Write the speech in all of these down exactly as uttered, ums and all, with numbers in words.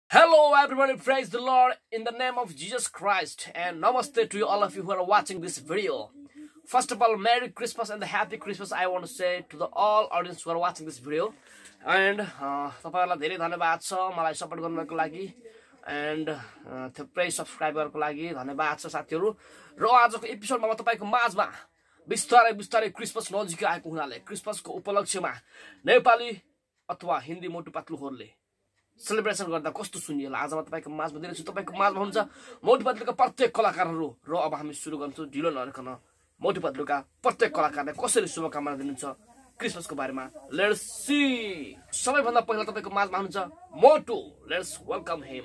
Hello, everybody. Praise the Lord in the name of Jesus Christ, and namaste to you, all of you who are watching this video. First of all, Merry Christmas and the Happy Christmas. I want to say to the all audience who are watching this video, and तपाईहरुलाई धेरै धन्यवाद छ मलाई support गर्नको लागि and थुप्रै सब्स्क्राइबरको लागि धन्यवाद छ साथीहरु। र आजको एपिसोडमा म तपाईको माझमा बिस्तारै बिस्तारै क्रिसमस नजिकै आएको हुनाले क्रिसमसको उपलक्ष्यमा नेपाली अथवा हिन्दी मोटु पातलुहरुले सेलिब्रेसन गर्दा कस्तो सुनिएला आज म तपाईको माझमा दिनेछु। तपाईको माझमा हुन्छ मोटु पातलुका प्रत्येक कलाकारहरु। र अब हामी सुरु गर्छौं ढिलो नगरिकन मोटु पातलुका प्रत्येक कलाकारलाई कसरी शुभकामना दिनुहुन्छ क्रिसमसको बारेमा। Let's see. सबैभन्दा पहिला तपाईको माझमा हुनुहुन्छ मोटु। लेट्स वेलकम हिम।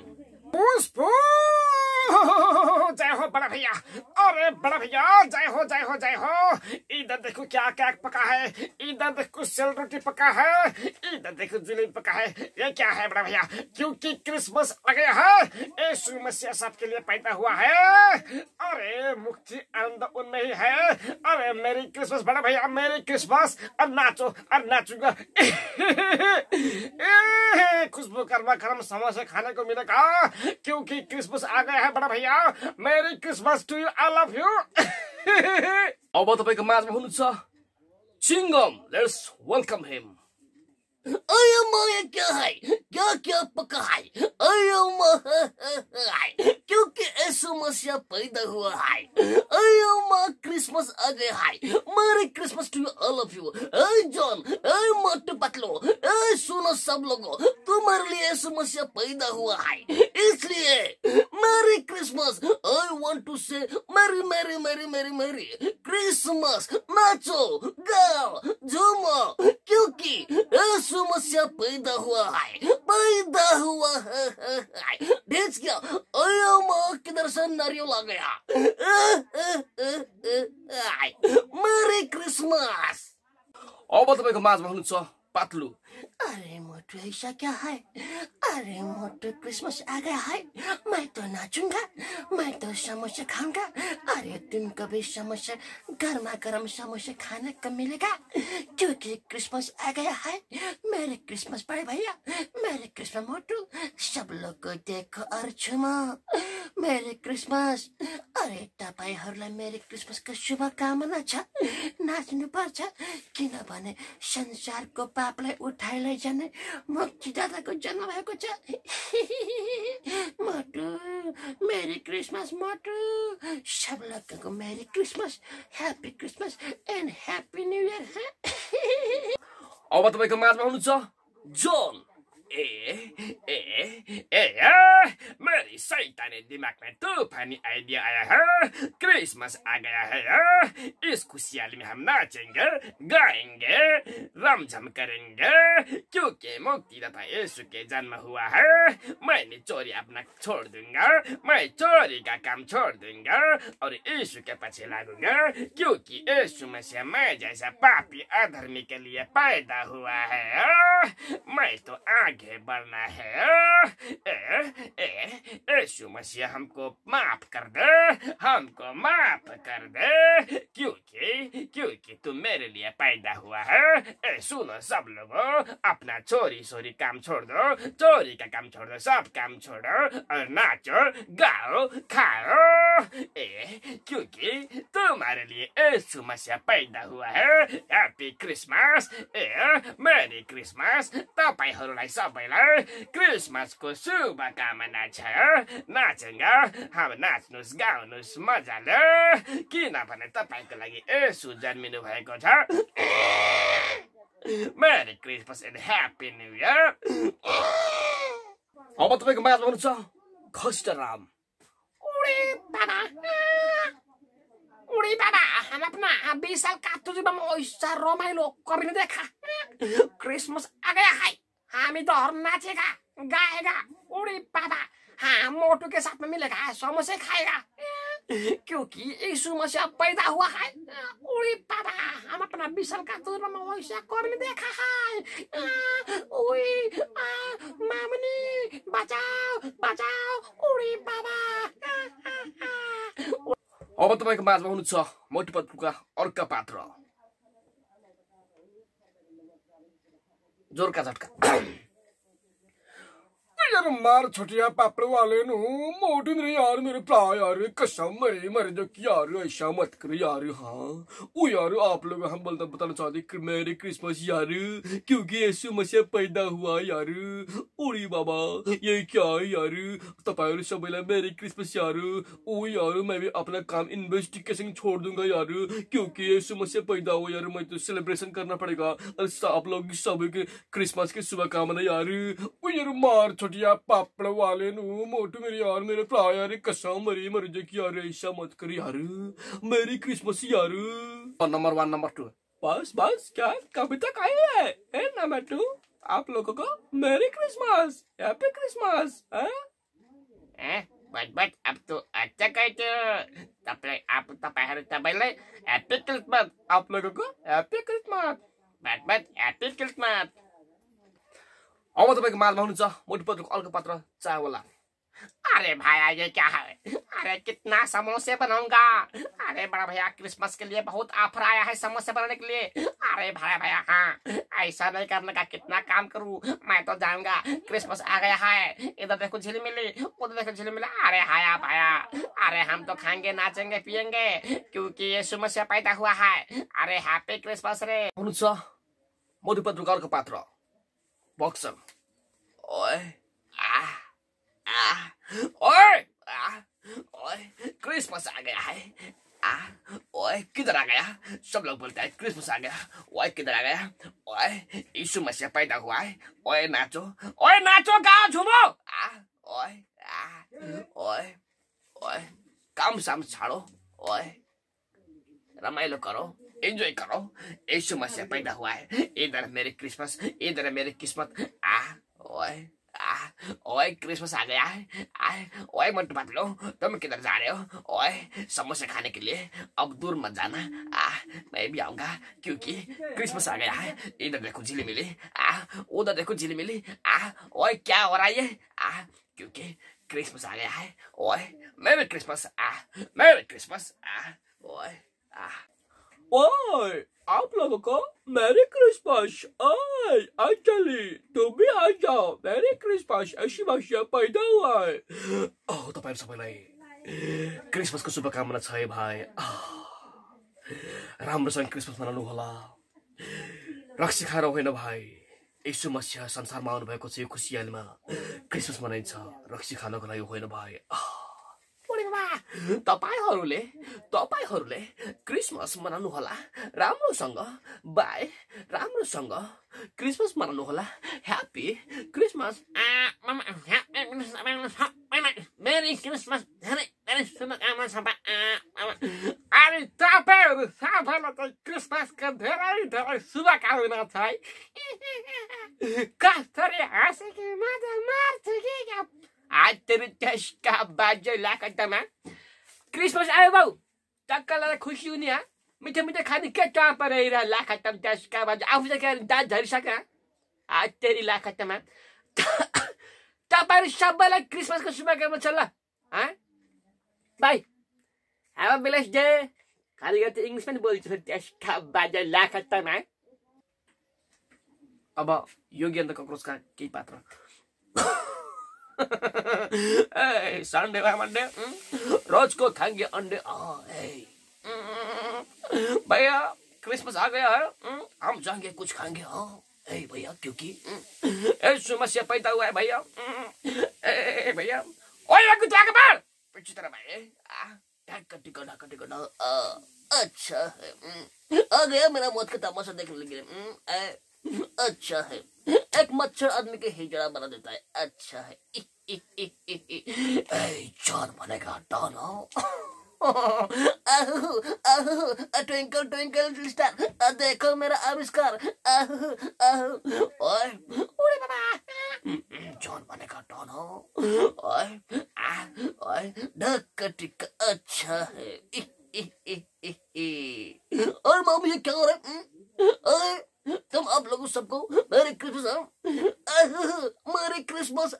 जय हो बड़ा भैया। अरे बड़ा भैया जय हो जय हो जय हो। इधर देखो क्या क्या पका है, इधर देखो सेल रोटी पका है, इधर देखो जलेबी पका है। ये क्या है बड़ा भैया? क्योंकि क्रिसमस आ गया है, यीशु मसीह सबके लिए पैदा हुआ है। अरे मुक्ति आनंद उनमें ही है। अरे मेरी क्रिसमस बड़ा भैया, मेरी क्रिसमस। अब नाचो अब नाचूंगा। खुशबू गर्मा गर्म समोसे खाने को मिलेगा क्योंकि क्रिसमस आ गया है बड़ा भैया। Merry Christmas to you, I love you. अब तपाईको माझमा हुनुहुन्छ चिंगम। लेट्स वेलकम हिम। अयो माया क्या है, क्या क्या पका है, अयो माँ क्योंकि यीशु मसीह पैदा हुआ है। अयो माँ क्रिसमस आ गया है। Merry Christmas to you, all of you. ए जॉन, ए मोटू पतलू, ए सुनो सब लोगों, तुम्हारे लिए यीशु मसीह पैदा हुआ है, इसलिए merry Christmas. I want to say merry merry merry merry merry Christmas. नाचो गाओ झूमो क्योंकि यीशु मसीह पैदा हुआ है, पैदा हुआ है। ढेच गया। अयो माँ किधर से नारियल आ गया। मेरी क्रिसमस। अब तपाईको माझमा हुनुहुन्छ पातलु। अरे मोटू ऐसा क्या है, अरे मोटू क्रिसमस आ गया है, मैं तो नाचूंगा, मैं तो समोसे खाऊंगा। अरे तुमको भी समोसे, गर्मा गर्म समोसे खाने को मिलेगा क्योंकि क्रिसमस आ गया है। मेरे क्रिसमस बड़े भैया, मेरे क्रिसमस मोटू, सब लोग को देखो और छुमो। मेरे क्रिसमस। अरे तपाईहरुलाई मेरे क्रिसमसको शुभकामना छ। नाच्नु पर्छ किनभने संसारको पापलाई उठाइ लैजाने मुक्तिदाताको जन्म भएको छ। मोटू मेरी क्रिसमस मोटू। सब लोगों को merry Christmas, happy Christmas and happy new year. अब तपाईको माझमा हुनुहुन्छ जोन। ए ए ए ए मेरी शैतानी दिमाग में तूफानी आइडिया आया है। क्रिसमस आ गया है, इस खुशहाली में हम नाचेंगे गाएंगे रमझम करेंगे क्योंकि मुक्तिदाता यीशु के जन्म हुआ है। मैंने चोरी अपना छोड़ दूंगा, मैं चोरी का काम छोड़ दूंगा और यीशु के पीछे लागूंगा क्योंकि यीशु मसीह मैं जैसा पापी अधर्मी के लिए पैदा हुआ है। मैं तो आगे बढ़ना है। ए ए यीशु मसीह हमको माफ कर दे, हमको माफ कर दे क्योंकि क्योंकि तुम मेरे लिए पैदा हुआ है। ए सुनो सब लोगों, अपना चोरी सोरी काम छोड़ दो, चोरी का काम छोड़ दो, सब काम छोड़ो और नाचो गाओ खाओ। ए क्योंकि तुम्हारे लिए यीशु मसीह पैदा हुआ है। Happy Christmas. ए मेरी क्रिसमस। तपाईहरुलाई सबैलाई क्रिसमसको शुभकामना छ। नाचेंगा हम, नाच्नुस् गाउनुस् मजाले किनभने तपाईको लागि यीशु जन्मिनु भएको छ। Merry Christmas and happy new year. अब तपाईको माझमा हुनुहुन्छ खष्टराम। उडी बाबा, उडी बाबा, हम अपना बीस साल का तुझे में ऐसा रमाइलो करने देखा। क्रिसमस आ गया है, हामी तो और नाचेगा गाएगा। उड़ी बाबा, हाँ मोटू के साथ में मिलेगा, समोसे खाएगा क्योंकि यीशु मसीह पैदा हुआ है। उड़ी बाबा, हम अपना विशाल का दूर में वैसा करने देखा है। उड़ी मामनी बचाओ बचाओ। उड़ी बाबा। अब तपाईको माझमा हुनुहुन्छ मोटु पातलुका अर्का पात्र जोरका झट्का। यार मार छुटिया पापड़ वाले नु मोटू मेरे यार मेरे भरा यार कसम मरे मरे जो कि यार ऐसा मत करो यार। हाँ वो यार आप लोग हम बोलते बताना चाहते मेरी क्रिसमस यार क्योंकि यीशु मसीह पैदा हुआ यार। ओरी बाबा ये क्या है यार तपाईहरु सबैलाई मेरी क्रिसमस यार। ओ यार मैं भी अपना काम इन्वेस्टिगेशन छोड़ दूंगा यार क्योंकि यीशु मसीह पैदा हुआ यार। मैं तो सेलिब्रेशन करना पड़ेगा और आप लोग सभी के क्रिसमस की शुभकामना यार। ओ यार मार छोटिया पापड़ वाले नु मोटू मेरे यार मेरे भरा यार कसम मरी मर जे कि यार ऐसा मत कर यार मेरी क्रिसमस यार। नंबर वन नंबर टू बस बस क्या कभी तक आए है, है नंबर टू आप लोगों को मेरी क्रिसमस हैप्पी क्रिसमस। ए बट बट अब तो अच्छा कहते हो तपाईँ आप तपाईहरु सबैलाई ह्यापी क्रिसमस। आप लोगों को happy Christmas but but happy Christmas. अब तपाईँको माझमा हुनुहुन्छ मोटू पत्रुको अर्को पात्र चाहे होला। अरे भैया ये क्या है? अरे कितना समोसे बनाऊंगा। अरे बड़ा भैया क्रिसमस के लिए बहुत ऑफर आया है समोसे बनाने के लिए। अरे भैया भैया हाँ ऐसा नहीं करने का कितना काम करूं मैं तो जाऊंगा। क्रिसमस आ गया है इधर देखो झिलमिली उधर देखो झिलमिली। अरे हाया भैया अरे हम तो खाएंगे नाचेंगे पियेंगे क्योंकि यीशु मसीह पैदा हुआ है। अरे हैप्पी क्रिसमस रे। हुनुहुन्छ मोटू पत्रुको अर्को पात्र बक्सर। ओए आ आ ओए आ ओए क्रिसमस आ गया है। आ ओए किधर आ गया? सब लोग बोलते हैं क्रिसमस आ गया। ओए किधर आ गया? ओए यीशु मसीह पैदा हुआ है। ओए नाचो ओए नाचो गाओ झूमो। आ ओए आ ओए ओए काम साम छाड़ो ओए रमाइलो करो एंजॉय करो। यीशु मसीह पैदा हुआ है। इधर मेरी क्रिसमस इधर मेरी किस्मत। आ ओए आ ओए क्रिसमस आ गया है। आए ओए मोटू पतलू तुम किधर जा रहे हो? ओए समोसे खाने के लिए अब दूर मत जाना। आ मैं भी आऊंगा क्योंकि क्रिसमस आ गया है। इधर देखो झिलमिली आ उधर देखो झिलमिली। आ ओए क्या हो रहा है ये? आ क्योंकि क्रिसमस आ गया है। ओए मेरी क्रिसमस आ मेरी क्रिसमस आ ओए आ ओए आप लोगों को मेरी क्रिसमस। ओए एक्चुअली तुम भी आ जाओ मेरी क्रिसमस ऐसी मसीह पैदा हुआ है। ओ तपाईहरु सबैलाई क्रिसमसको शुभकामना छ है भाइ। राम्रोसँग क्रिसमस मनाउनु होला। रक्सी खाएर होइन भाइ यीशु मसीह संसारमा आउनु भएको छ। यो खुसियालीमा क्रिसमस मनाइन्छ रक्सी खानको लागि होइन भाइ। तपाईहरुले तपाईहरुले क्रिसमस मनाउनु होला राम्रोसँग। बाई राम्रोसँग क्रिसमस मनाउनु होला। Happy Christmas. मेरी क्रिसमस धेरै धेरै शुभकामना छ। अरे तपाईहरु सबैलाई चाहिँ क्रिसमसको धेरै धेरै शुभकामना छ है। कसरी हाँसेकी मजा मार्छु कि आज तेरो त्यसका बाजे लाकटामा क्रिसमस आयो बाउ टक्कलाई खुसी हुने। हा मिठो मिठो खाने के टापा रहेर लाखटम त्यसका बाजे आफू चाहिँ दाँत झरिसक्यो। आज तेरी लाखटमा तपाईहरु सबैलाई क्रिसमसको शुभकामना छ ल। Bye have a blessed day. खाली गर्छ इङ्ग्लिस पनि बोल्छु त्यसका बाजे लाखटमा। अब योगी अन्त कक्रोचका केही पात्र। ए संडे वा मंडे रोज को खाएंगे अंडे। भैया क्रिसमस आ गया है हम जाएंगे कुछ खाएंगे। ए भैया क्योंकि यीशु मसीह पैदा हुआ है भैया। ए भैया ओए लगू तो आगे बढ़ पीछे तरफ भाई। ढक टिको ढक टिको अच्छा है आ गया मेरा मौत का तमाशा देखने लगे। अच्छा है एक मच्छर आदमी के हिजड़ा बना देता है। अच्छा है जॉन बनेगा डॉन। ट्विंकल ट्विंकल स्टार देखो मेरा आविष्कार। ओए ओए बाबा जॉन बनेगा डॉन। ओए ओए ढक टिक। अच्छा है और मामू ये क्या हो रहा है? तुम आप लोगों सबको merry Christmas merry Christmas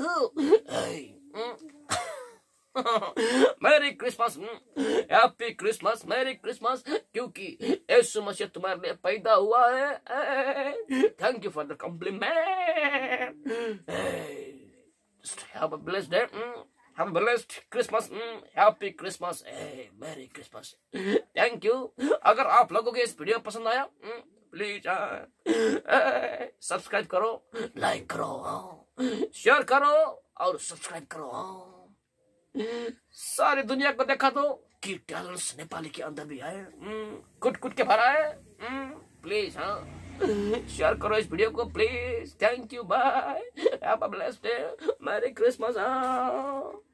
merry Christmas happy Christmas merry Christmas क्योंकि यीशु मसीह तुम्हारे लिए पैदा हुआ है। Thank you for the compliment. Just have a blessed day. Mm. Have a blessed Christmas. Mm. Happy Christmas. Hey, Merry Christmas. Thank you. अगर आप लोगों को इस वीडियो पसंद आया, प्लीज सब्सक्राइब करो, लाइक करो, शेयर करो और सब्सक्राइब करो। सारी दुनिया को देखा दो कि टैलेंट्स नेपाली के अंदर भी है, कुट कुट के भरा है। प्लीज हाँ, शेयर करो इस वीडियो को please. Thank you, bye, have a blessed day, merry Christmas.